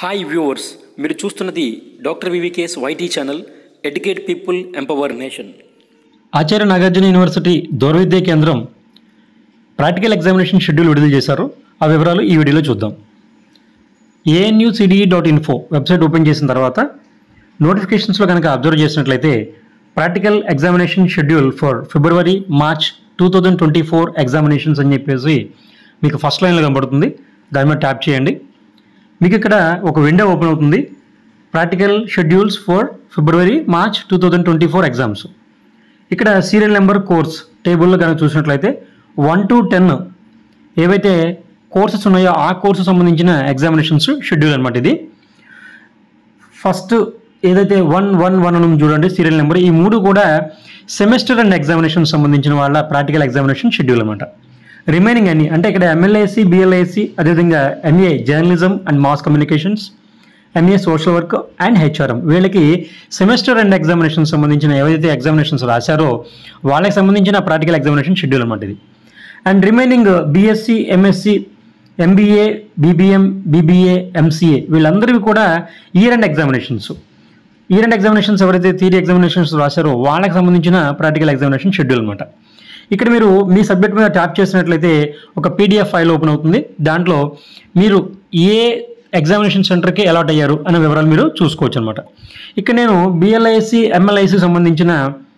Hi viewers, మీరు చూస్తున్నది doctor వివికేస్ వైటీ channel. Educate people, empower nation. Acharya Nagarjuna university దూరవిద్య కేంద్రం ప్రాక్టికల్ ఎగ్జామినేషన్ షెడ్యూల్ విడుదల చేశారు. ఆ వివరాలు ఈ వీడియోలో చూద్దాం. ANUCDE.info వెబ్సైట్ ఓపెన్ చేసిన తర్వాత నోటిఫికేషన్స్లో కనుక అబ్జర్వ్ చేసినట్లయితే practical examination schedule for February March 2024 examinations అని చెప్పేసి మీకు ఫస్ట్ లైన్లో కనబడుతుంది. దాని మీద ట్యాప్ చేయండి. మీకు ఇక్కడ ఒక విండో ఓపెన్ అవుతుంది. Practical schedules for February March 2024 exams. ఇక్కడ సీరియల్ నెంబర్ కోర్స్ టేబుల్లో కనుక చూసినట్లయితే 1 to 10 ఏవైతే కోర్సెస్ ఉన్నాయో ఆ కోర్సు సంబంధించిన ఎగ్జామినేషన్స్ షెడ్యూల్ అనమాట. ఇది ఫస్ట్ ఏదైతే 111 అని చూడండి సీరియల్ నెంబర్, ఈ మూడు కూడా సెమిస్టర్ అండ్ ఎగ్జామినేషన్ సంబంధించిన వాళ్ళ ప్రాక్టికల్ ఎగ్జామినేషన్ షెడ్యూల్ అనమాట. రిమైనింగ్ అన్ని అంటే ఇక్కడ MLAC, BLAC, అదేవిధంగా MA journalism and mass communications, MA social work and HRM వీళ్ళకి సెమిస్టర్ అండ్ ఎగ్జామినేషన్ సంబంధించిన ఏవైతే ఎగ్జామినేషన్స్ రాశారో వాళ్ళకి సంబంధించిన ప్రాక్టికల్ ఎగ్జామినేషన్ షెడ్యూల్ అనమాట ఇది. And remaining BSc, MSc, MBA, BBM, BBA, MCA వీళ్ళందరివి కూడా year and examinations. Year and examinations ఎవరైతే థియరీ ఎగ్జామినేషన్స్ రాశారో వాళ్ళకి సంబంధించిన ప్రాక్టికల్ ఎగ్జామినేషన్ షెడ్యూల్ అనమాట. ఇక్కడ మీరు మీ సబ్జెక్ట్ మీద ట్యాప్ చేసినట్లయితే ఒక PDF ఫైల్ ఓపెన్ అవుతుంది. దాంట్లో మీరు ఏ ఎగ్జామినేషన్ సెంటర్కి అలాట్ అయ్యారు అనే వివరాలు మీరు చూసుకోవచ్చు అనమాట. ఇక్కడ నేను BLIC, MLIC సంబంధించిన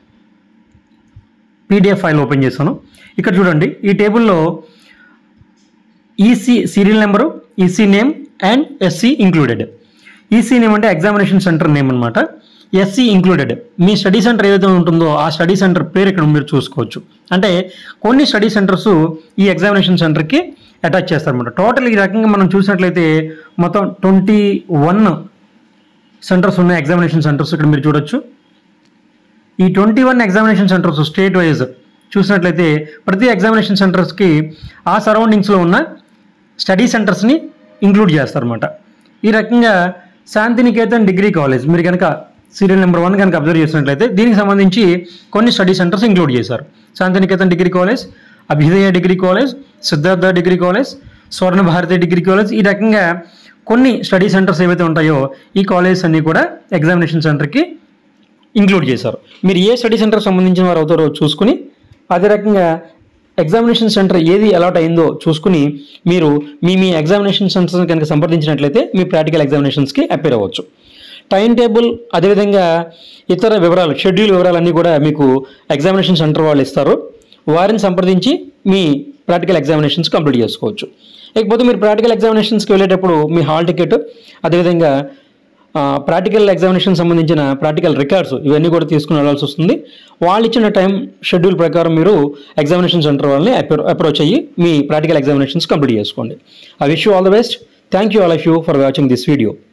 PDF ఫైల్ ఓపెన్ చేశాను. ఇక్కడ చూడండి, ఈ టేబుల్లో EC serial number, EC name and SC included. EC name అంటే ఎగ్జామినేషన్ సెంటర్ నేమ్ అనమాట. SC ఇంక్లూడెడ్ మీ స్టడీ సెంటర్ ఏదైతే ఉంటుందో ఆ స్టడీ సెంటర్ పేరు ఇక్కడ మీరు చూసుకోవచ్చు. అంటే కొన్ని స్టడీ సెంటర్స్ ఈ ఎగ్జామినేషన్ సెంటర్కి అటాచ్ చేస్తారన్నమాట. టోటల్ ఈ రకంగా మనం చూసినట్లయితే మొత్తం 21 సెంటర్స్ ఉన్నాయి, ఎగ్జామినేషన్ సెంటర్స్ ఇక్కడ మీరు చూడొచ్చు. ఈ 21 ఎగ్జామినేషన్ సెంటర్స్ స్టేట్ వైజ్ చూసినట్లయితే ప్రతి ఎగ్జామినేషన్ సెంటర్స్కి ఆ సరౌండింగ్స్లో ఉన్న స్టడీ సెంటర్స్ని ఇంక్లూడ్ చేస్తారన్నమాట. ఈ రకంగా శాంతినికేతన్ డిగ్రీ కాలేజ్ మీరు కనుక సీరియల్ నెంబర్ 1 కనుక అబ్జర్వ్ చేసినట్లయితే దీనికి సంబంధించి కొన్ని స్టడీ సెంటర్స్ ఇంక్లూడ్ చేశారు. Shantiniketan degree college, Abhyudaya degree college, Siddhartha degree college, Swarna Bharati degree college, ఈ రకంగా కొన్ని స్టడీ సెంటర్స్ ఏవైతే ఉంటాయో ఈ కాలేజెస్ అన్నీ కూడా ఎగ్జామినేషన్ సెంటర్కి ఇంక్లూడ్ చేశారు. మీరు ఏ స్టడీ సెంటర్ సంబంధించిన వారు అవుతారో చూసుకుని అదే రకంగా ఎగ్జామినేషన్ సెంటర్ ఏది అలాట్ అయిందో చూసుకుని మీరు మీ ఎగ్జామినేషన్ సెంటర్స్ కనుక సంప్రదించినట్లయితే మీ ప్రాక్టికల్ ఎగ్జామినేషన్స్కి అపేర్ అవ్వచ్చు. టైం టేబుల్ అదేవిధంగా ఇతర వివరాలు, షెడ్యూల్ వివరాలన్నీ కూడా మీకు ఎగ్జామినేషన్ సెంటర్ వాళ్ళు ఇస్తారు. వారిని సంప్రదించి మీ ప్రాక్టికల్ ఎగ్జామినేషన్స్ కంప్లీట్ చేసుకోవచ్చు. లేకపోతే మీరు ప్రాక్టికల్ ఎగ్జామినేషన్స్కి వెళ్ళేటప్పుడు మీ హాల్ టికెట్ అదేవిధంగా ప్రాక్టికల్ ఎగ్జామినేషన్ సంబంధించిన ప్రాక్టికల్ రికార్డ్స్ ఇవన్నీ కూడా తీసుకుని వెళ్ళాల్సి వస్తుంది. వాళ్ళు ఇచ్చిన టైం షెడ్యూల్ ప్రకారం మీరు ఎగ్జామినేషన్ సెంటర్ వాళ్ళని అప్రోచ్ అయ్యి మీ ప్రాక్టికల్ ఎగ్జామినేషన్స్ కంప్లీట్ చేసుకోండి. I wish you all the best. Thank you all of you for watching this video.